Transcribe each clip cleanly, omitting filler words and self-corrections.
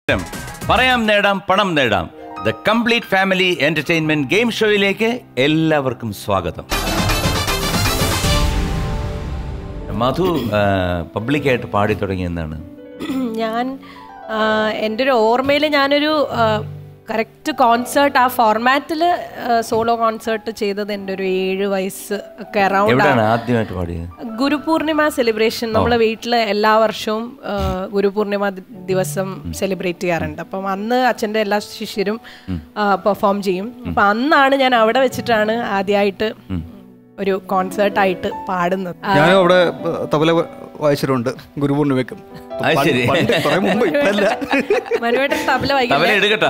പറയാം നേടാം പണം നേടാം the complete family entertainment game ഷോയിലേക്ക് എല്ലാവർക്കും സ്വാഗതം. മധു പബ്ലിക്കായിട്ട് പാടി തുടങ്ങിയെന്നാണ് ഞാൻ എൻ്റെ ഒരു ഓർമ്മയിൽ ഞാനൊരു കറക്റ്റ് കോൺസേർട്ട് ആ ഫോർമാറ്റിൽ സോളോ കോൺസേർട്ട് ചെയ്തത് എൻ്റെ ഒരു 7 വയസ്സ് ഒക്കെ അറൗണ്ട് ആദ്യമായിട്ട് പാടിയത്. ഗുരുപൂർണിമ സെലിബ്രേഷൻ നമ്മളെ വീട്ടിൽ എല്ലാ വർഷവും ഗുരുപൂർണിമ ദിവസം സെലിബ്രേറ്റ് ചെയ്യാറുണ്ട്. അപ്പം അന്ന് അച്ഛൻ്റെ എല്ലാ ശിഷ്യരും പെർഫോം ചെയ്യും. അപ്പം അന്നാണ് ഞാൻ അവിടെ വെച്ചിട്ടാണ് ആദ്യമായിട്ട് ഒരു കോൺസേർട്ടായിട്ട് പാടുന്നത്. ഞാനും അവിടെ തബല വായിച്ചിട്ടുണ്ട് ഗുരുപൂർണിമയ്ക്കും. മനുവേട്ടൻ തബല വായിക്കും.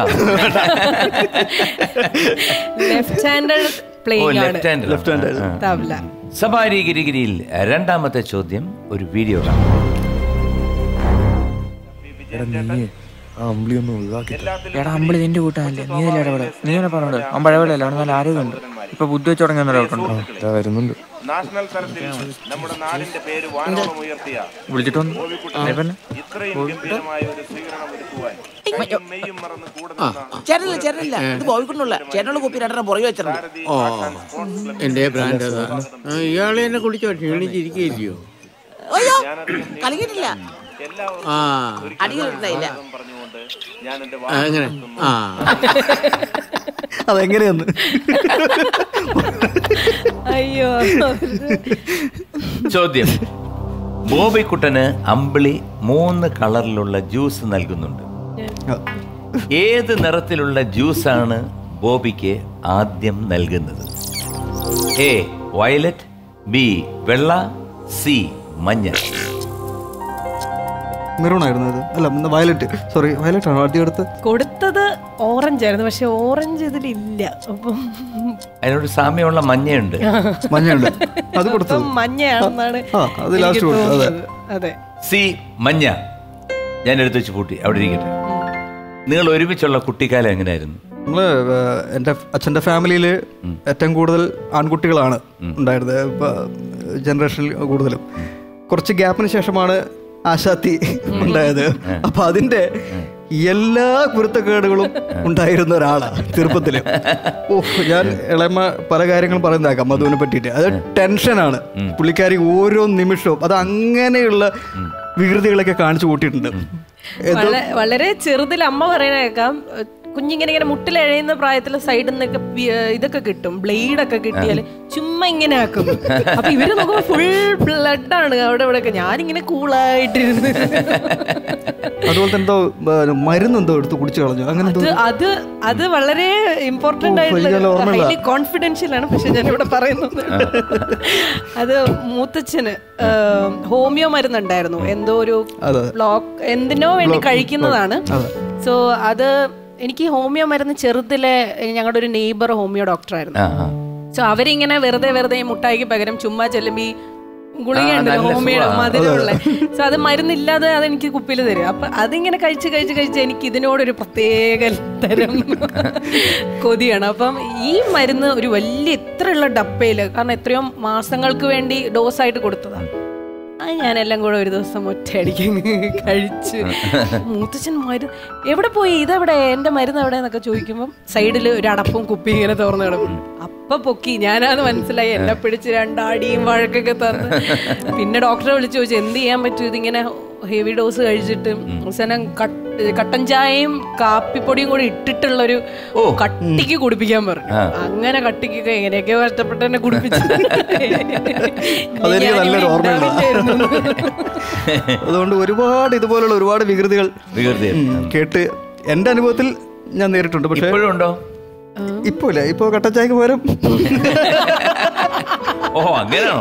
ലെഫ്റ്റ് ഹാൻഡഡ് പ്ലേയിങ് ആണ് തബല. സഫാരി ഗിരിഗിരിയിൽ രണ്ടാമത്തെ ചോദ്യം ഒരു വീഡിയോ കാണാം. അമ്പിളി നിന്റെ കൂട്ടാനല്ലേ, നീ അല്ലേ ഇടപെട, നീ തന്നെ പറഞ്ഞോട്. അവൻ പഴയല്ല, അവന് നല്ല ആരോഗ്യമുണ്ട്. ഇപ്പൊ ബുദ്ധി വെച്ച് തുടങ്ങിയ വരുന്നുണ്ട്. വിളിച്ചിട്ട് വന്നു. ചേട്ടനില്ല ഇത് പോയിക്കൊണ്ടുള്ള ചേട്ടനുള്ള കുപ്പി 2 പുറകെ വെച്ചിട്ടുണ്ട്. എന്റെ ബ്രാൻഡ് ഇയാളെ എന്നെ കുളിച്ചോ ക്ഷീണിച്ചിരിക്കുകയോ? അയ്യോ കളിക്കിട്ടില്ല, അടിയിലില്ല. അങ്ങനെ അതെങ്ങനെയാന്ന് അയ്യോ. ചോദ്യം: ബോബിക്കുട്ടന് അമ്പിളി 3 കളറിലുള്ള ജ്യൂസ് നൽകുന്നുണ്ട്. ഏത് നിറത്തിലുള്ള ജ്യൂസാണ് ബോബിക്ക് ആദ്യം നൽകുന്നത്? എ വയലറ്റ്, ബി വെള്ള, സി മഞ്ഞ. മെറൂൺ ആയിരുന്നു അത്. അല്ല വയലറ്റ്, സോറി വയലറ്റ് ആണ് ആദ്യം കൊടുത്തത്. ഓറഞ്ച് ആയിരുന്നു, പക്ഷെ ഓറഞ്ച് ഇതിലില്ല. അപ്പം അതിനോട് സാമ്യമുള്ള മഞ്ഞയുണ്ട്. മഞ്ഞയുണ്ട്, അത് കൊടുത്തത് മഞ്ഞയാണെന്നാണ്. അതെ, സി മഞ്ഞ. ഞാൻ എടുത്തു വെച്ച് പൂട്ടി അവിടെ ഇരിക്കട്ടെ. നിങ്ങൾ ഒരുമിച്ചുള്ള കുട്ടിക്കാലം എങ്ങനെയായിരുന്നു? നമ്മള് എൻ്റെ അച്ഛൻ്റെ ഫാമിലിയിൽ ഏറ്റവും കൂടുതൽ ആൺകുട്ടികളാണ് ഉണ്ടായിരുന്നത്. ജനറേഷനിൽ കൂടുതലും. കുറച്ച് ഗ്യാപ്പിന് ശേഷമാണ് ആശാത്തി ഉണ്ടായത്. അപ്പൊ അതിന്റെ എല്ലാ കുരുത്തക്കേടുകളും ഉണ്ടായിരുന്ന ഒരാളാണ് ചെറുപ്പത്തില്. ഞാൻ ഇളയമ്മ പല കാര്യങ്ങളും പറയുന്നതാക്കാം മധുവിനെ പറ്റിയിട്ട്. അത് ടെൻഷനാണ് പുള്ളിക്കാരി ഓരോ നിമിഷവും. അത് അങ്ങനെയുള്ള വികൃതികളൊക്കെ കാണിച്ചു കൂട്ടിയിട്ടുണ്ട്. വളരെ ചെറുതിൽ അമ്മ പറയണേക്കാം, കുഞ്ഞിങ്ങനെ മുട്ടിലെഴയുന്ന പ്രായത്തിലെ സൈഡിൽ നിന്നൊക്കെ ഇതൊക്കെ കിട്ടും, ബ്ലേഡൊക്കെ കിട്ടിയാൽ ചുമ്മാ ഇങ്ങനെ ആക്കും. അപ്പൊ ഇവര് നോക്കുമ്പോ ഫുൾ ബ്ലഡാണ് അവിടെ ഇവിടെ ഒക്കെ. ഞാനിങ്ങനെ കൂളായിട്ടിരുന്നു. അതുപോലെ എന്തോ മരുന്ന് എന്തോ എടുത്ത് കുടിച്ചു കളഞ്ഞു. അങ്ങനെ അത് വളരെ ഇമ്പോർട്ടന്റ് ആയിട്ടുള്ള ഹൈലി കോൺഫിഡൻഷ്യൽ ആണ്. പക്ഷെ ഞാനിവിടെ പറയുന്നത് അത് മൂത്തച്ഛന് ഹോമിയോ മരുന്നുണ്ടായിരുന്നു. എന്തോ ഒരു ബ്ലോക്ക് എന്തിനോ വേണ്ടി കഴിക്കുന്നതാണ്. സോ അത് എനിക്ക് ഹോമിയോ മരുന്ന് ചെറുതിലെ ഞങ്ങളുടെ ഒരു നെയ്ബർ ഹോമിയോ ഡോക്ടറായിരുന്നു. സോ അവരിങ്ങനെ വെറുതെ മുട്ടായിക്ക് പകരം ചുമ്മാ ചെല്ലുമ്പോ ഈ ഗുളികയുണ്ട് ഹോമിയോ മധുരമുള്ള. സോ അത് മരുന്നില്ലാതെ അതെനിക്ക് കുപ്പിയിൽ തരും. അപ്പൊ അതിങ്ങനെ കഴിച്ച് എനിക്ക് ഇതിനോടൊരു പ്രത്യേക തരം കൊതിയാണ്. അപ്പം ഈ മരുന്ന് ഒരു വലിയ ഇത്രയുള്ള ഡപ്പയില്, കാരണം എത്രയോ മാസങ്ങൾക്ക് വേണ്ടി ഡോസായിട്ട് കൊടുത്തതാണ്. ഞാനെല്ലാം കൂടെ ഒരു ദിവസം ഒറ്റയടിക്ക് കഴിച്ച്. മൂത്തച്ഛൻ മരുന്ന് എവിടെ പോയി, ഇതെവിടെ, എന്റെ മരുന്ന് എവിടെ എന്നൊക്കെ ചോദിക്കുമ്പോൾ സൈഡിൽ ഒരു അടപ്പും കുപ്പി ഇങ്ങനെ തുറന്നു കിടക്കും. അപ്പൊ പൊക്കി ഞാനത് മനസ്സിലായി. എന്നെ പിടിച്ച് 2 അടിയും വഴക്കൊക്കെ തന്ന് പിന്നെ ഡോക്ടറെ വിളിച്ച് ചോദിച്ചു എന്ത് ചെയ്യാൻ പറ്റും, ഇതിങ്ങനെ ഹെവി ഡോസ് കഴിച്ചിട്ട്. അവസാനം കട്ടൻ ചായയും കാപ്പിപ്പൊടിയും കൂടി ഇട്ടിട്ടുള്ളൊരു കട്ടിക്ക് കുടിപ്പിക്കാൻ പറഞ്ഞു. അങ്ങനെ കട്ടിക്കൊക്കെ എങ്ങനെയൊക്കെ കഷ്ടപ്പെട്ട് എന്നെ കുടിപ്പിച്ചു. അതുകൊണ്ട് ഒരുപാട് ഇതുപോലുള്ള ഒരുപാട് വികൃതികൾ കേട്ട് എന്റെ അനുഭവത്തിൽ ഞാൻ നേരിട്ടുണ്ട്. പക്ഷെ ഉണ്ടോ? ഇപ്പൊ ഇല്ല. ഇപ്പൊ കട്ടൻ ചായക്ക് പകരം അങ്ങനെയാണോ?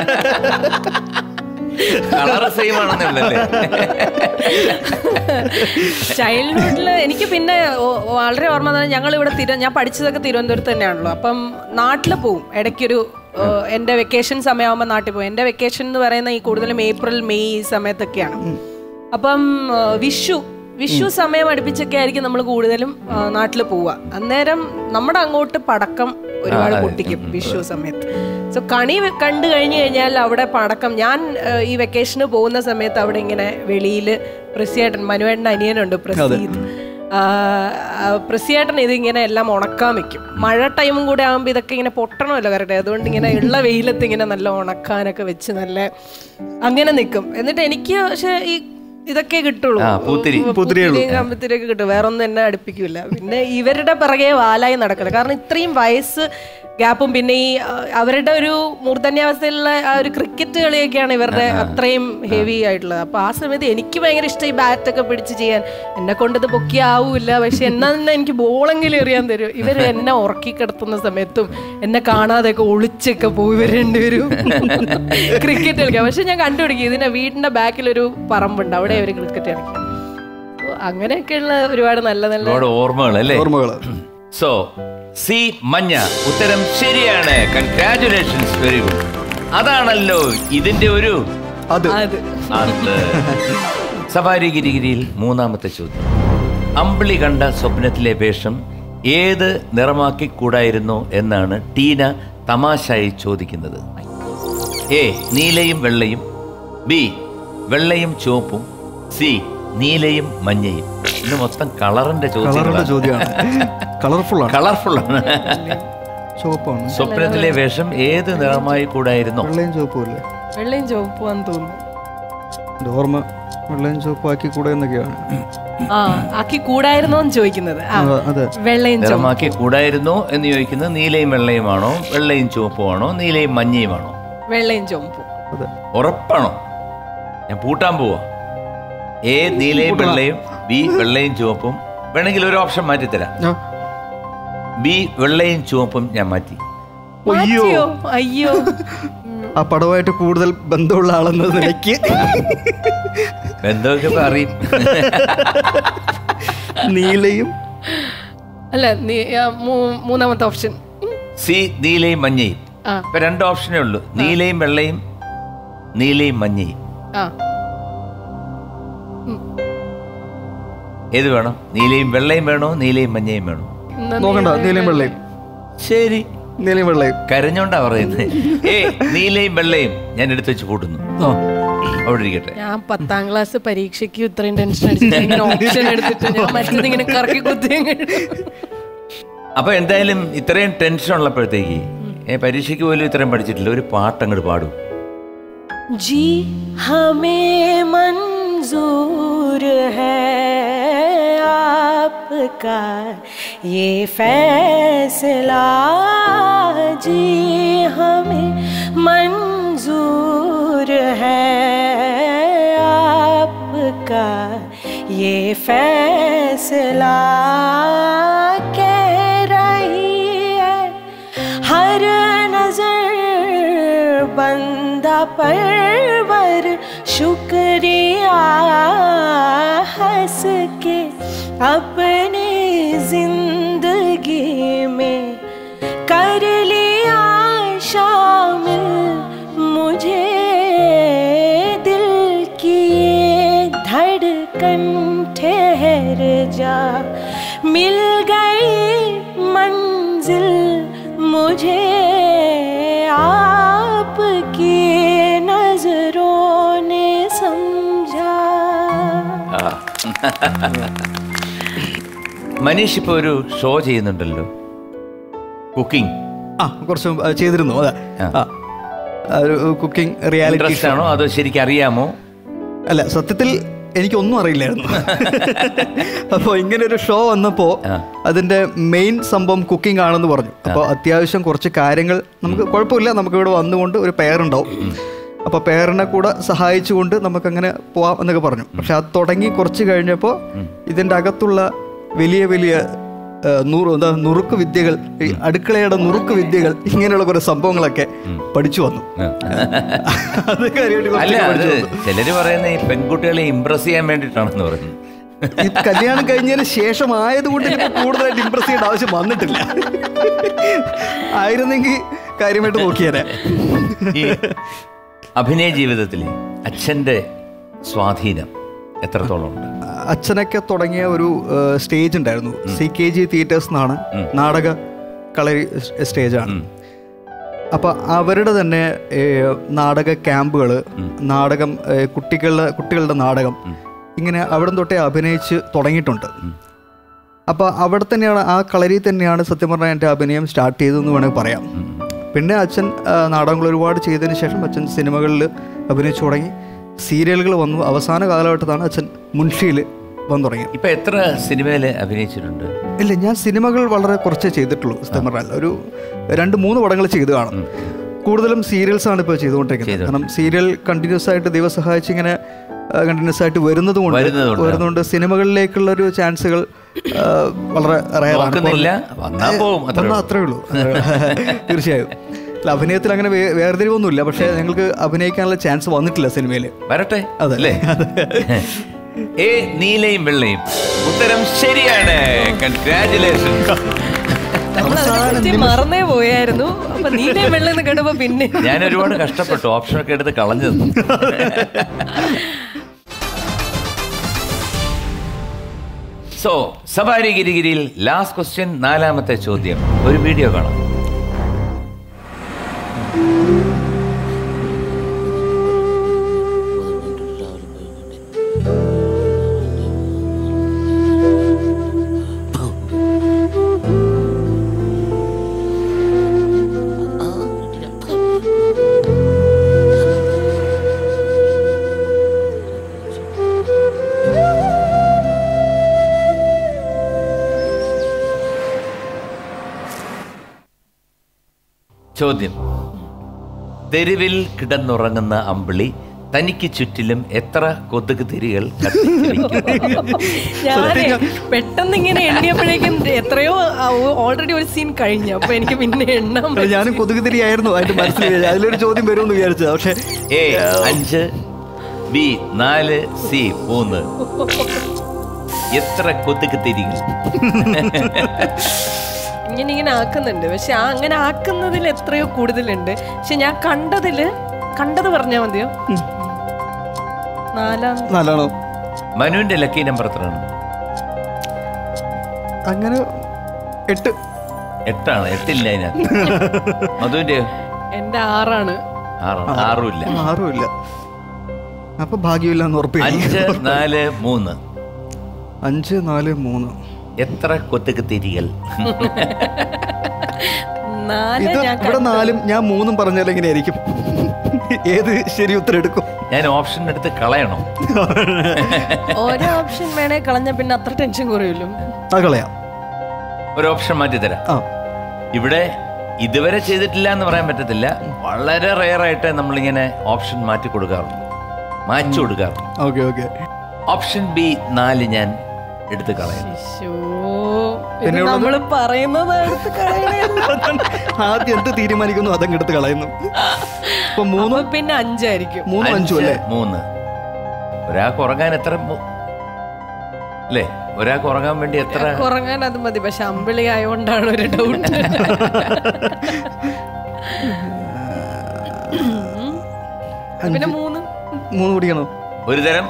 ചൈൽഡ്ഹുഡില് എനിക്ക് പിന്നെ വളരെ ഓർമ്മ തന്നെ. ഞങ്ങൾ ഇവിടെ ഞാൻ പഠിച്ചതൊക്കെ തിരുവനന്തപുരത്ത് തന്നെയാണല്ലോ. അപ്പം നാട്ടിൽ പോവും ഇടയ്ക്കൊരു. എൻ്റെ വെക്കേഷൻ സമയമാകുമ്പോൾ നാട്ടിൽ പോകും. എൻ്റെ വെക്കേഷൻ എന്ന് പറയുന്ന ഈ കൂടുതലും ഏപ്രിൽ മെയ് ഈ സമയത്തൊക്കെയാണ്. അപ്പം വിഷു സമയം അടുപ്പിച്ചൊക്കെ ആയിരിക്കും നമ്മൾ കൂടുതലും നാട്ടിൽ പോവുക. അന്നേരം നമ്മുടെ അങ്ങോട്ട് പടക്കം ഒരുപാട് പൊട്ടിക്കും വിഷു സമയത്ത്. സോ കണി കണ്ടു കഴിഞ്ഞു കഴിഞ്ഞാൽ അവിടെ പടക്കം, ഞാൻ ഈ വെക്കേഷന് പോകുന്ന സമയത്ത് അവിടെ ഇങ്ങനെ വെളിയിൽ പ്രസിയേട്ടൻ, മനുവേട്ടൻ അനിയനുണ്ട് പ്രസീദ്, പ്രസിയേട്ടൻ ഇതിങ്ങനെ എല്ലാം ഉണക്കാൻ വെക്കും. മഴ ടൈമും കൂടെ ആകുമ്പോൾ ഇതൊക്കെ ഇങ്ങനെ പൊട്ടണമല്ലോ കറക്റ്റ്, അതുകൊണ്ട് ഇങ്ങനെ ഉള്ള വെയിലത്ത് ഇങ്ങനെ നല്ല ഉണക്കാനൊക്കെ വെച്ച് നല്ല അങ്ങനെ നിൽക്കും. എന്നിട്ട് എനിക്ക് പക്ഷെ ഈ ഇതൊക്കെ കിട്ടുള്ളൂ, കമ്പത്തിരിയൊക്കെ കിട്ടും, വേറെ ഒന്നും എന്നെ അടുപ്പിക്കില്ല. പിന്നെ ഇവരുടെ പിറകെ വാലായി നടക്കണം, കാരണം ഇത്രയും വയസ്സ് ഗ്യാപ്പും പിന്നെ ഈ അവരുടെ ഒരു മൂർധന്യാവസ്ഥയിലുള്ള ആ ഒരു ക്രിക്കറ്റ് കളിയൊക്കെയാണ് ഇവരുടെ അത്രയും ഹെവി ആയിട്ടുള്ളത്. അപ്പോൾ ആ സമയത്ത് എനിക്ക് ഭയങ്കര ഇഷ്ടം ഈ ബാറ്റൊക്കെ പിടിച്ച് ചെയ്യാൻ. എന്നെ കൊണ്ടത് പൊക്കിയാവൂല്ല, പക്ഷെ എന്നാ എനിക്ക് ബോളെങ്കിലും എറിയാൻ തരും. ഇവർ എന്നെ ഉറക്കി കിടത്തുന്ന സമയത്തും എന്നെ കാണാതെയൊക്കെ ഒളിച്ചൊക്കെ പോയി ഇവർ രണ്ടുപേരും ക്രിക്കറ്റ് കളിക്കാം. പക്ഷെ ഞാൻ കണ്ടുപിടിക്കും, ഇതിന്റെ വീടിന്റെ ബാക്കിലൊരു പറമ്പുണ്ട്, അവിടെ അവർ ക്രിക്കറ്റ് കളിക്കും. അങ്ങനെയൊക്കെയുള്ള ഒരുപാട് നല്ല നല്ല ഓർമ്മകൾ അല്ലേ? സോ സി മഞ്ഞ ഉത്തരം ശരിയാണ്. Congratulations, very good. അതാണല്ലോ ഇതിന്റെ ഒരു സഫാരി ഗിരിഗിരിയിൽ മൂന്നാമത്തെ ചോദ്യം. അമ്പിളി കണ്ട സ്വപ്നത്തിലെ വേഷം ഏത് നിറമാക്കി കൂടായിരുന്നോ എന്നാണ് ടീന തമാശയായി ചോദിക്കുന്നത്. എ നീലയും വെള്ളയും, ബി വെള്ളയും ചുവപ്പും, സി നീലയും മഞ്ഞയും. ഇന്ന് മൊത്തം കളറിന്റെ ചോദ്യമാണ്. കളർഫുൾ ആണ്. സ്വപ്നത്തിലെ വേഷം ഏത് നിറമായി കൂടായിരുന്നോ? വെള്ളയും ചുവപ്പും. വെള്ളയും ചുവപ്പാന്ന് തോന്നുന്നു. ഓർമ്മ വെള്ളയും ചുവപ്പാക്കി കൂടെ എന്നൊക്കെയാണ്. ആക്കി കൂടായിരുന്നോന്ന് ചോദിക്കുന്നത്. വെള്ളയും നിറമാക്കി കൂടായിരുന്നോ എന്ന് ചോദിക്കുന്നത് നീലയും വെള്ളയുമാണോ, വെള്ളയും ചുവപ്പുമാണോ, നീലയും മഞ്ഞയുമാണോ? വെള്ളയും ചുവപ്പും. ഉറപ്പാണോ? ഞാൻ പൂട്ടാൻ പോവാ. എ നീലയും വെള്ളയും, ബി വെള്ളയും ചുവപ്പും. വേണമെങ്കിൽ ഒരു ഓപ്ഷൻ മാറ്റിത്തരാം. ബി വെള്ളയും ചുവപ്പും ഞാൻ മാറ്റി. അയ്യോ, ആ പടവുമായിട്ട് കൂടുതൽ ബന്ധമുള്ള ആളെന്ന നിലയ്ക്ക് ബന്ധമൊക്കെ അറിയും. നീലയും അല്ല, മൂന്നാമത്തെ ഓപ്ഷൻ സി നീലയും മഞ്ഞയും. ഇപ്പൊ രണ്ട് ഓപ്ഷനേ ഉള്ളൂ, നീലയും വെള്ളയും, നീലയും മഞ്ഞയും. ഏത് വേണം? നീലയും വെള്ളയും വേണോ, നീലയും മഞ്ഞയും വേണോ? നോക്കണ്ട, നീലയും വെള്ളയും. ശരി, നീലയും വെള്ളയും. കരഞ്ഞോണ്ടാ പറയുന്നത്. നീലയും വെള്ളയും ഞാൻ എടുത്തു വെച്ച് കൂട്ടുന്നു. അവിടെ ഇരിക്കട്ടെ. ഞാൻ 10ാം ക്ലാസ് പരീക്ഷയ്ക്ക് ഇത്രയും ടെൻഷൻ അടിച്ചിട്ട് കറക്കി കുത്തി. അപ്പൊ എന്തായാലും ഇത്രയും ടെൻഷൻ ഉള്ളപ്പോഴത്തേക്ക് പരീക്ഷയ്ക്ക് പോലും ഇത്രയും പഠിച്ചിട്ടില്ല. ഒരു പാട്ട് അങ്ങോട്ട് പാടും. जी हमें मंजूर है आपका ये फैसला, जी हमें मंजूर है आपका ये फैसला, कह रही है हर नजर बंदा परवर शुक्रिया, हंस के अपनी जिंदगी में कर लिया शामिल मुझे, दिल की धड़कन ठहर जा, मिल गई मंजिल मुझे आपकी नजरों ने समझा. മനീഷ് ഇപ്പൊ ഒരു ഷോ ചെയ്യുന്നുണ്ടല്ലോ, കുക്കിംഗ്. കുറച്ച് ചെയ്തിരുന്നു. ഒരു കുക്കിംഗ് റിയാലിറ്റി ആണോ അതോ ശരിക്കും അറിയാമോ? അല്ല, സത്യത്തിൽ എനിക്കൊന്നും അറിയില്ലായിരുന്നു. അപ്പോൾ ഇങ്ങനെ ഒരു ഷോ വന്നപ്പോൾ അതിൻ്റെ മെയിൻ സംഭവം കുക്കിംഗ് ആണെന്ന് പറഞ്ഞു. അപ്പോൾ അത്യാവശ്യം കുറച്ച് കാര്യങ്ങൾ നമുക്ക് കുഴപ്പമില്ല, നമുക്കിവിടെ വന്നുകൊണ്ട് ഒരു പെയറുണ്ടാവും, അപ്പോൾ പെയറിനെ കൂടെ സഹായിച്ചുകൊണ്ട് നമുക്കങ്ങനെ പോവാം എന്നൊക്കെ പറഞ്ഞു. പക്ഷെ അത് തുടങ്ങി കുറച്ച് കഴിഞ്ഞപ്പോൾ ഇതിൻ്റെ അകത്തുള്ള വലിയ വലിയ നുറുക്ക് വിദ്യകൾ, ഈ അടുക്കളയുടെ നുറുക്ക് വിദ്യകൾ, ഇങ്ങനെയുള്ള കുറെ സംഭവങ്ങളൊക്കെ പഠിച്ചു വന്നു. അത് ചിലര് പറയുന്ന ഈ പെൺകുട്ടികളെ ഇംപ്രസ് ചെയ്യാൻ വേണ്ടിയിട്ടാണെന്ന് പറയുന്നത്. ഈ കല്യാണം കഴിഞ്ഞതിന് ശേഷം ആയതുകൊണ്ട് കൂടുതലായിട്ട് ഇംപ്രസ് ചെയ്യേണ്ട ആവശ്യം വന്നിട്ടില്ല. ആയിരുന്നെങ്കിൽ കാര്യമായിട്ട് നോക്കിയേനെ. ഈ അഭിനയ ജീവിതത്തിൽ അച്ഛൻ്റെ സ്വാധീനം എത്രത്തോളം ഉണ്ട്? അച്ഛനൊക്കെ തുടങ്ങിയ ഒരു സ്റ്റേജ് ഉണ്ടായിരുന്നു, CKG തിയേറ്റേഴ്സ് എന്നാണ് നാടക കളരി സ്റ്റേജാണ്. അപ്പോൾ അവരുടെ തന്നെ നാടക ക്യാമ്പുകൾ, നാടകം, കുട്ടികളുടെ നാടകം, ഇങ്ങനെ അവിടെ തൊട്ടേ അഭിനയിച്ച് തുടങ്ങിയിട്ടുണ്ട്. അപ്പോൾ അവിടെ തന്നെയാണ്, ആ കളരി തന്നെയാണ് സത്യം പറഞ്ഞാൽ എൻ്റെ അഭിനയം സ്റ്റാർട്ട് ചെയ്തതെന്ന് വേണമെങ്കിൽ പറയാം. പിന്നെ അച്ഛൻ നാടകങ്ങൾ ഒരുപാട് ചെയ്തതിന് ശേഷം അച്ഛൻ സിനിമകളിൽ അഭിനയിച്ചു തുടങ്ങി, സീരിയലുകൾ വന്നു. അവസാന കാലഘട്ടത്താണ് അച്ഛൻ മുൻഷിയിൽ വന്നു തുടങ്ങി. ഇപ്പം എത്ര സിനിമയിൽ അഭിനയിച്ചിട്ടുണ്ട്? ഇല്ല, ഞാൻ സിനിമകൾ വളരെ കുറച്ചേ ചെയ്തിട്ടുള്ളൂ സത്യം പറഞ്ഞാൽ. ഒരു 2-3 പടങ്ങൾ ചെയ്ത് കാണും. കൂടുതലും സീരിയൽസാണ് ഇപ്പോൾ ചെയ്തുകൊണ്ടിരിക്കുന്നത്. കാരണം സീരിയൽ കണ്ടിന്യൂസ് ആയിട്ട് ദൈവം സഹായിച്ച് ഇങ്ങനെ കണ്ടിന്യൂസ് ആയിട്ട് വരുന്നതുകൊണ്ട് സിനിമകളിലേക്കുള്ളൊരു ചാൻസുകൾ വളരെ റയറാണ്. അത്രേ ഉള്ളൂ. തീർച്ചയായും അഭിനയത്തിൽ അങ്ങനെ വേർതിരിവൊന്നുമില്ല. പക്ഷേ ഞങ്ങൾക്ക് അഭിനയിക്കാനുള്ള ചാൻസ് വന്നിട്ടില്ല സിനിമയിൽ. വരട്ടെ. അതല്ലേ ഏ നീലയും വെള്ളയും ഉത്തരം ശരിയാണ്. കൺഗ്രാറ്റുലേഷൻസ്. മറന്നേ പോയായിരുന്നു. അപ്പൊ നീലയും വെള്ളം കേട്ടപ്പോ പിന്നെ ഞാൻ ഒരുപാട് കഷ്ടപ്പെട്ടു, ഓപ്ഷനൊക്കെ എടുത്ത് കളഞ്ഞു. സോ സവാരി ഗിരിഗിരിയിൽ ലാസ്റ്റ് ക്വസ്റ്റ്യൻ, 4ാമത്തെ ചോദ്യം. ഒരു വീഡിയോ കാണാം. ചോദ്യം: തെരുവിൽ കിടന്നുറങ്ങുന്ന അമ്പിളി തനിക്ക് ചുറ്റിലും എത്ര കൊതുക് തിരികൾ പെട്ടെന്ന് ഇങ്ങനെ എണ്ണിയപ്പോഴേക്കും എത്രയോ ഓൾറെഡി ഒരു സീൻ കഴിഞ്ഞു. അപ്പൊ എനിക്ക് പിന്നെ എണ്ണം, ഞാനും കൊതുക് തിരിയായിരുന്നു അതിന്റെ മനസ്സിൽ. അതിലൊരു ചോദ്യം വരുമെന്ന് വിചാരിച്ചത്. പക്ഷേ A 5, B 4, C 3. എത്ര കൊതുക് തിരികൾ? ഇങ്ങനെ ആക്കുന്നുണ്ട്. പക്ഷെ അങ്ങനെ ആക്കുന്നതിൽ എത്രയോ കൂടുതലുണ്ട്. പക്ഷെ ഞാൻ കണ്ടത് പറഞ്ഞാൽ മതിയോ? 4 മനുവിന്റെ ലക്കി നമ്പർ എത്രയാണ്? അങ്ങനെ 8. 8ആണ്. 8ഇല്ല അതിനകത്ത്. മധുവിന്റെ? എന്റെ 6ആണ്. 6 ഇല്ല. അപ്പൊ ഭാഗ്യമില്ല എന്ന് ഉറപ്പില്ല. 5 4 3. 5 4 3. എത്ര കൊതുക് തിരികൾ? ഇവിടെ 4ഉം ഞാൻ 3ഉം പറഞ്ഞാൽ എങ്ങനെയായിരിക്കും? ഏത് ശരി ഉത്തരം എടുക്കും? ഞാൻ ഓപ്ഷൻ എടുത്ത് കളയണോ? ഓരോ ഓപ്ഷൻ വേണേ കളഞ്ഞ പിന്നെ അത്ര ടെൻഷൻ കുറയുമല്ലോ. കളയാം. ഒരു ഓപ്ഷൻ മാറ്റി തരാം. ഇവിടെ ഇതുവരെ ചെയ്തിട്ടില്ല എന്ന് പറയാൻ പറ്റത്തില്ല. വളരെ റെയറായിട്ട് നമ്മളിങ്ങനെ ഓപ്ഷൻ മാറ്റി കൊടുക്കാറുണ്ട്, മാറ്റി കൊടുക്കാറുണ്ട്. ഓപ്ഷൻ B 4 ഞാൻ എടുത്ത് കളയാം. നമ്മള് പറയുന്നത് ആദ്യം എന്ത് തീരുമാനിക്കുന്നു അതങ്ങ് എടുത്ത് കളയുന്നു. പിന്നെ 5 ആയിരിക്കും. 3. ഒരാൾക്ക് ഉറങ്ങാൻ എത്ര അല്ലേ? ഒരാൾക്ക് ഉറങ്ങാൻ വേണ്ടി എത്ര ഉറങ്ങാൻ അത് മതി. പക്ഷെ അമ്പിളി ആയോണ്ടാണ് ഒരു ഡൗട്ട്. പിന്നെ 3 കുടിക്കണോ? ഒരു തരം,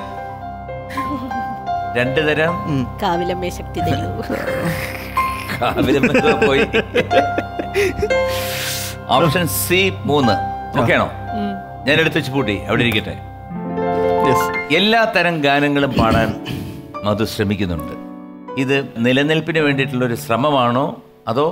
2 തരം. കാവിലമ്മേ ശക്തി പോയി. Option C 3. ഓക്കെ ആണോ? ഞാൻ എടുത്ത് വെച്ച് പൂട്ടി അവിടെ ഇരിക്കട്ടെ. എല്ലാ തരം ഗാനങ്ങളും പാടാൻ മധു ശ്രമിക്കുന്നുണ്ട്. ഇത് നിലനിൽപ്പിന് വേണ്ടിയിട്ടുള്ളൊരു ശ്രമമാണോ അതോ?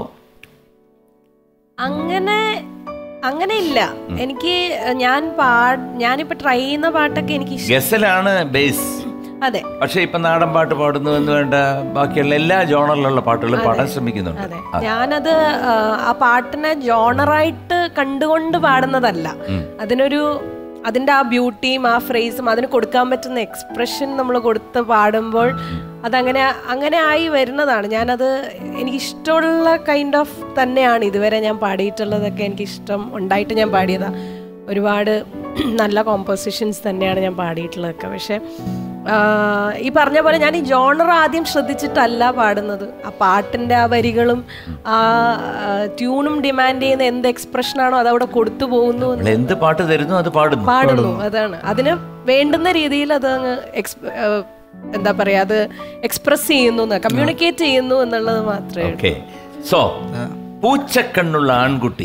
അങ്ങനെ ഇല്ല. എനിക്ക് ഞാനിപ്പോ ട്രൈ ചെയ്യുന്ന പാട്ടൊക്കെ എനിക്ക് ഗസലാണ് ബേസ്. അതെ. പക്ഷെ ഇപ്പൊ നാടൻ പാട്ട് പാടുന്നു എന്ന് വേണ്ട, ബാക്കിയുള്ള എല്ലാ ജോണറിലുള്ള പാട്ടുകളും പാടാൻ ശ്രമിക്കുന്നുണ്ട്. അതെ, ഞാനത് ആ പാട്ടിനെ ജോണറായിട്ട് കണ്ടുകൊണ്ട് പാടുന്നതല്ല. അതിന്റെ ആ ബ്യൂട്ടിയും ആ ഫ്രേസും അതിന് കൊടുക്കാൻ പറ്റുന്ന എക്സ്പ്രഷൻ നമ്മൾ കൊടുത്ത് പാടുമ്പോൾ അതങ്ങനെ ആയി വരുന്നതാണ്. ഞാനത് എനിക്കിഷ്ടമുള്ള കൈൻഡ് ഓഫ് തന്നെയാണ് ഇതുവരെ ഞാൻ പാടിയിട്ടുള്ളതൊക്കെ. എനിക്കിഷ്ടം ഉണ്ടായിട്ട് ഞാൻ പാടിയതാണ്. ഒരുപാട് നല്ല കോമ്പോസിഷൻസ് തന്നെയാണ് ഞാൻ പാടിയിട്ടുള്ളതൊക്കെ. പക്ഷെ ഈ പറഞ്ഞ പോലെ ഞാൻ ഈ ജോണർ ആദ്യം ശ്രദ്ധിച്ചിട്ടല്ല പാടുന്നത്. ആ പാട്ടിൻ്റെ ആ വരികളും ആ ട്യൂണും ഡിമാൻഡ് ചെയ്യുന്ന എന്ത് എക്സ്പ്രഷനാണോ അതവിടെ കൊടുത്തു പോകുന്നു. എന്ത് പാട്ട് തരുന്നു അത് പാടുന്നു. അതാണ് അതിന് വേണ്ടുന്ന രീതിയിൽ അത് എന്താ പറയാ, അത് എക്സ്പ്രസ് ചെയ്യുന്നു, കമ്മ്യൂണിക്കേറ്റ് ചെയ്യുന്നു എന്നുള്ളത് മാത്രമേ. സോ പൂച്ചക്കണ്ണുള്ള ആൺകുട്ടി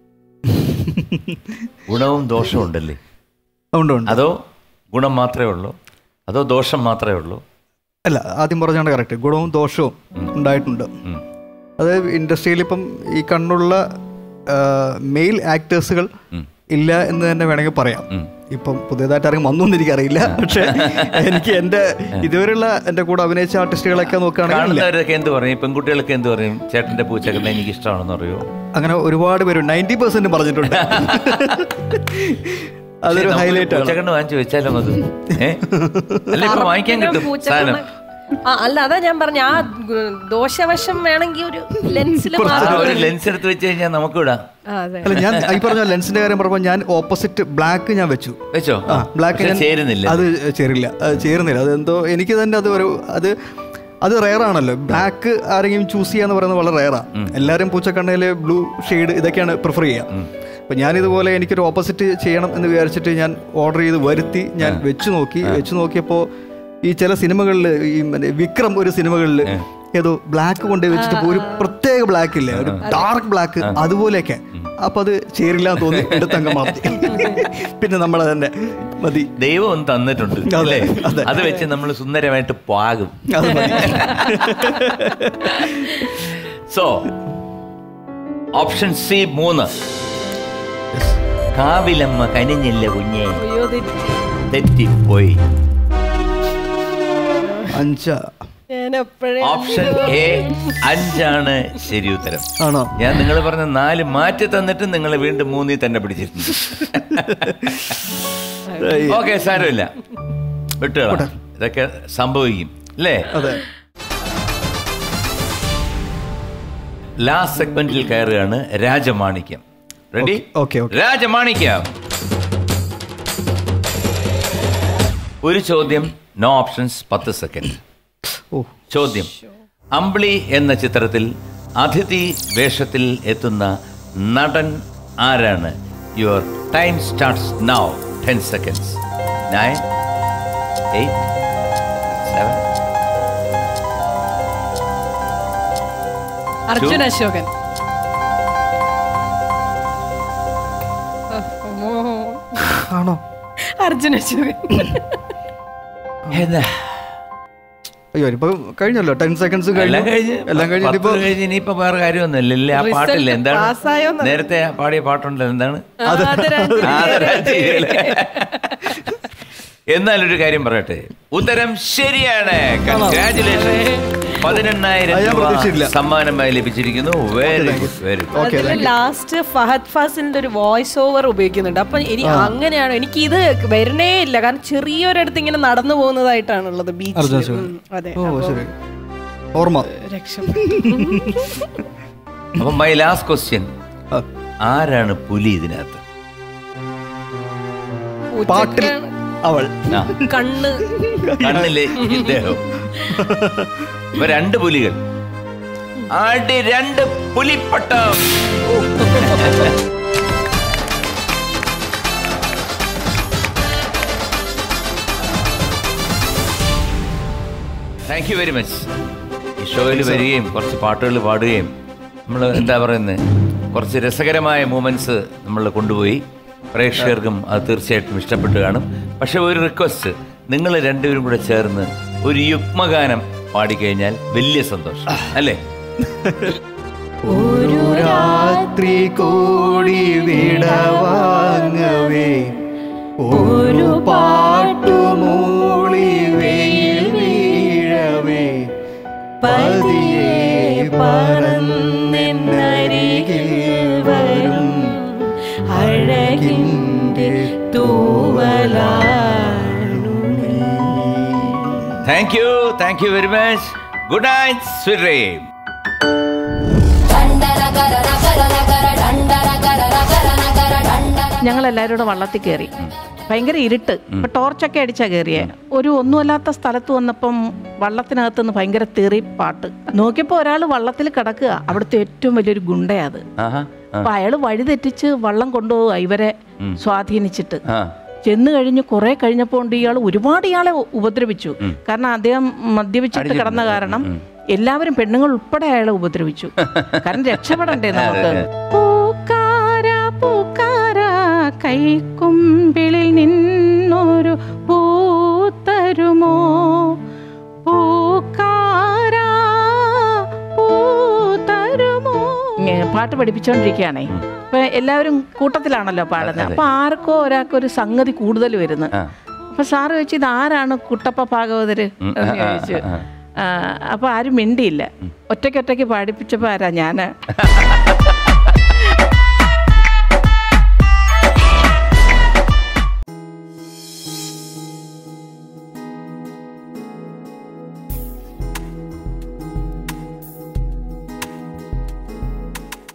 ഗുണവും ദോഷവും ഉണ്ടല്ലേ? അതോ ഗുണം മാത്രമേ ഉള്ളൂ, അതോ ദോഷം മാത്രമേ ഉള്ളൂ? അല്ല, ആദ്യം പറഞ്ഞാണ് കറക്റ്റ്. ഗുണവും ദോഷവും ഉണ്ടായിട്ടുണ്ട്. അത് ഇൻഡസ്ട്രിയിൽ ഇപ്പം ഈ കണ്ണുള്ള മെയിൽ ആക്ടേഴ്സുകൾ ഇല്ല എന്ന് തന്നെ വേണമെങ്കിൽ പറയാം. ഇപ്പം പുതിയതായിട്ട് ആരെങ്കിലും വന്നു എനിക്കറിയില്ല. പക്ഷെ എനിക്ക് എൻ്റെ ഇതുവരെയുള്ള എൻ്റെ കൂടെ അഭിനയിച്ച ആർട്ടിസ്റ്റുകളൊക്കെ നോക്കുകയാണെങ്കിൽ എന്ത് പറയും, പെൺകുട്ടികളൊക്കെ എന്ത് പറയും, ചേട്ടൻ്റെ പൂച്ചക്കണ്ണ എനിക്ക് ഇഷ്ടമാണെന്ന് പറയോ? അങ്ങനെ ഒരുപാട് പേര് 90% പറഞ്ഞിട്ടുണ്ട്. അതൊരു ഹൈലൈറ്റ് ആണ്. പൂച്ചക്കണ്ണ് വാങ്ങിച്ചു വെച്ചാലും അത് അല്ല ഇപ്പൊ വാങ്ങിക്കാൻ കിട്ടും സാധനം. അല്ല, അതാ ഞാൻ പറഞ്ഞ ആ ദോഷവശം വേണമെങ്കിൽ ഒരു ലെൻസിൽ ഒരു ലെൻസ് എടുത്ത് വെച്ച് കഴിഞ്ഞാൽ നമുക്ക് വിടാം. അല്ല, ഞാൻ ഈ പറഞ്ഞ ലെൻസിന്റെ കാര്യം പറഞ്ഞപ്പോൾ ഞാൻ ഓപ്പോസിറ്റ് ബ്ലാക്ക് ഞാൻ വെച്ചോ. ബ്ലാക്ക് ചേരുന്നില്ല, അത് ചേരുന്നില്ല. അതെന്തോ എനിക്ക് തന്നെ അത് റെയറാണല്ലോ. ബ്ലാക്ക് ആരെങ്കിലും ചൂസ് ചെയ്യാന്ന് പറയുന്നത് വളരെ റെയറാണ്. എല്ലാവരും പൂച്ചക്കണ്ണയില് ബ്ലൂ ഷെയ്ഡ് ഇതൊക്കെയാണ് പ്രിഫർ ചെയ്യുക. അപ്പം ഞാനിതുപോലെ എനിക്കൊരു ഓപ്പോസിറ്റ് ചെയ്യണം എന്ന് വിചാരിച്ചിട്ട് ഞാൻ ഓർഡർ ചെയ്ത് വരുത്തി ഞാൻ വെച്ച് നോക്കിയപ്പോൾ ഈ ചില സിനിമകളിൽ ഈ വിക്രം ഒരു സിനിമകളിൽ ഏതോ ബ്ലാക്ക് കൊണ്ട് വെച്ചിട്ട് ഒരു പ്രത്യേക ബ്ലാക്ക് ഇല്ലേ, ഒരു ഡാർക്ക് ബ്ലാക്ക് അതുപോലെയൊക്കെ. അപ്പൊ അത് ചേരില്ല എന്ന് തോന്നി എടുത്തങ്ങ് മാറ്റി. പിന്നെ നമ്മൾ തന്നെ മതി, ദൈവം ഒന്ന് തന്നിട്ടുണ്ട് അല്ലേ, അത് വെച്ച് നമ്മൾ സുന്ദരമായിട്ട് പാകും. So option C 3. കാവിലമ്മ കനിഞ്ഞില്ല കുഞ്ഞേ, തെറ്റിപ്പോയി. 5. ഓപ്ഷൻ എ 5 ശരി ഉത്തരം. ആണോ? ഞാൻ നിങ്ങൾ പറഞ്ഞ 4 മാറ്റി തന്നിട്ട് നിങ്ങൾ വീണ്ടും 3 തന്നെ പിടിച്ചിട്ടുണ്ട്. ഓക്കെ, സാരമില്ല, വിട്ടുകളാം, ഇതൊക്കെ സംഭവിക്കും അല്ലേ? ലാസ്റ്റ് സെഗ്മെന്റിൽ കയറുകയാണ് രാജമാണിക്യം. റെഡി? രാജമാണിക്യം. ഒരു ചോദ്യം, നോ ഓപ്ഷൻസ്, 10 സെക്കൻഡ്. ചോദ്യം: അമ്പിളി എന്ന ചിത്രത്തിൽ അതിഥി വേഷത്തിൽ എത്തുന്ന നടൻ ആരാണ്? Your time starts now. 10 seconds. 9, 8, 7. Arjun Ashokan. ആണോ? അർജുൻ അശോകൻ. അയ്യോ, ഇപ്പൊ കഴിഞ്ഞല്ലോ. 10 സെക്കൻഡ്സ് എല്ലാം കഴിഞ്ഞ് ഇനിയിപ്പോ വേറെ കാര്യമൊന്നുമില്ലല്ലേ? ആ പാട്ടില്ല, എന്താണ് നേരത്തെ പാടിയ പാട്ടുണ്ടല്ലോ, എന്താണ്? എന്നാലൊരു കാര്യം പറയട്ടെ, ഉത്തരം ശരിയാണ്. കൺഗ്രാറ്റുലേഷൻ. 18,000 സമ്മാനമായി ലഭിച്ചിരിക്കുന്നു. Very good, very good. Last Fahadh ഫാസിലിന്റെ ഒരു വോയിസ് ഓവർ ഉപയോഗിക്കുന്നുണ്ട്. അപ്പൊ അങ്ങനെയാണ് എനിക്ക് ഇത് വരണേ ഇല്ല, കാരണം ചെറിയൊരിടത്ത് ഇങ്ങനെ നടന്നു പോകുന്നതായിട്ടാണുള്ളത് ബീച്ച്. അതെ, ഓർമ്മ. അപ്പൊ മൈ ലാസ്റ്റ് ക്വസ്റ്റ്യൻ, ആരാണ് പുലി ഇതിനകത്ത്? പാട്ടിൽ അവൾ, കണ്ണിലെ ഇദ്ദേഹം. 2 പുലികൾ. 2 പുലിപ്പട്ടം. Thank you very much. ഈ ഷോയിൽ വരികയും കുറച്ച് പാട്ടുകൾ പാടുകയും നമ്മൾ എന്താ പറയുന്നത്, കുറച്ച് രസകരമായ മൂമെന്റ്സ് നമ്മൾ കൊണ്ടുപോയി. പ്രേക്ഷകർക്കും അത് തീർച്ചയായിട്ടും ഇഷ്ടപ്പെട്ട് കാണും. പക്ഷെ ഒരു റിക്വസ്റ്റ്, നിങ്ങൾ രണ്ടുപേരും കൂടെ ചേർന്ന് ഒരു യുഗ്മഗാനം പാടിക്കഴിഞ്ഞാൽ വലിയ സന്തോഷം അല്ലേ? ഒരു രാത്രി കൂടി വിടവാങ്ങവേ, ഒരു പാട്ടുമൂളി വെയിൽ വീഴവേ, പതിയെ പറന്നെന്നരികിൽ വരും അഴകിൻ്റെ തൂവലാണു നീ. Thank you very much. Good night, sweet dream. ഞങ്ങളെല്ലാവരും കൂടെ വള്ളത്തിൽ കയറി. ഭയങ്കര ഇരുട്ട്. ഇപ്പൊ ടോർച്ചൊക്കെ അടിച്ചാ കയറിയേ. ഒരു ഒന്നുമല്ലാത്ത സ്ഥലത്ത് വന്നപ്പം വള്ളത്തിനകത്തുനിന്ന് ഭയങ്കര തെറി പാട്ട്. നോക്കിയപ്പോ ഒരാൾ വള്ളത്തിൽ കിടക്കുക. അവിടുത്തെ ഏറ്റവും വലിയൊരു ഗുണ്ടയാ അത്. അപ്പൊ അയാള് വഴി തെറ്റിച്ച് വള്ളം കൊണ്ടുപോവുക ഇവരെ സ്വാധീനിച്ചിട്ട്. ചെന്ന് കഴിഞ്ഞ് കുറെ കഴിഞ്ഞപ്പോൾ ഇയാൾ ഒരുപാട് ഇയാളെ ഉപദ്രവിച്ചു. കാരണം അദ്ദേഹം മദ്യപിച്ചിട്ട് കിടന്ന കാരണം എല്ലാവരും പെണ്ണുങ്ങൾ ഉൾപ്പെടെ അയാളെ ഉപദ്രവിച്ചു. കാരണം രക്ഷപ്പെടണ്ടേ നമുക്ക്. പൂക്കാര പൂക്കാര കൈക്കുമ്പിളിൽ നിന്നൊരു പൂത്തരുമോ, പൂക്കാര പൂത്തരുമോ. പാട്ട് പഠിപ്പിച്ചോണ്ടിരിക്കുകയാണേ. അപ്പൊ എല്ലാവരും കൂട്ടത്തിലാണല്ലോ പാടുന്നത്. അപ്പൊ ആർക്കോ ഒരാൾക്കൊരു സംഗതി കൂടുതൽ വരുന്നത്. അപ്പൊ സാറ് ചോദിച്ചു ഇത് ആരാണ് കുട്ടപ്പ ഭാഗവതര് എന്ന് ചോദിച്ചു. അപ്പൊ ആരും മിണ്ടിയില്ല. ഒറ്റയ്ക്കൊറ്റയ്ക്ക് പാടിപ്പിച്ചപ്പോ ആരാ ഞാന്.